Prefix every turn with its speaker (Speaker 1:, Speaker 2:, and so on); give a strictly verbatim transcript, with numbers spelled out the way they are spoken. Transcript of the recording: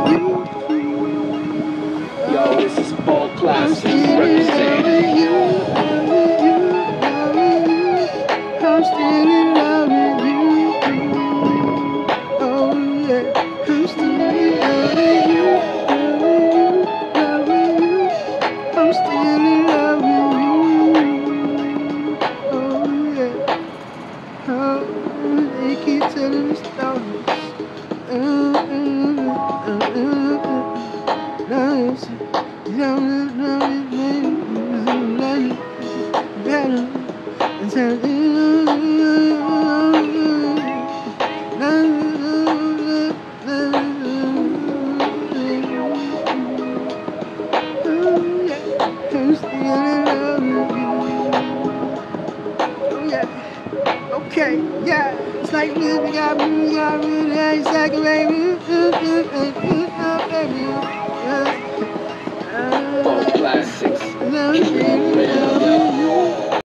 Speaker 1: Yo, this is Paul Classics representing.
Speaker 2: I'm still in love with you. Oh yeah, I'm still in love with you. Love with you, I'm still in love with you. Oh yeah, oh, they keep telling me stories. Uh, uh, uh, uh, uh, nice. Young, young, young, young, better. It's okay, yeah, it's like music, got me, got me, it's like baby,
Speaker 1: Paul Classics.